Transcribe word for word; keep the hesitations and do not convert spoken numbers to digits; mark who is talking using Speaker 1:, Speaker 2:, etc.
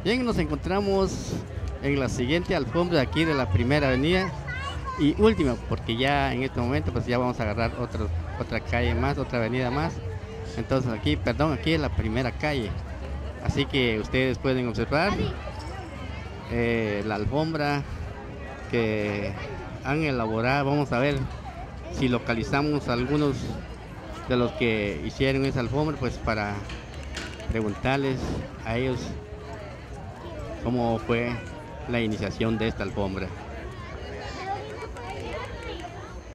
Speaker 1: Bien, nos encontramos en la siguiente alfombra aquí de la primera avenida y última, porque ya en este momento pues ya vamos a agarrar otro, otra calle más, otra avenida más. Entonces aquí, perdón, aquí es la primera calle. Así que ustedes pueden observar eh, la alfombra que han elaborado. Vamos a ver si localizamos algunos de los que hicieron esa alfombra, pues para preguntarles a ellos cómo fue la iniciación de esta alfombra.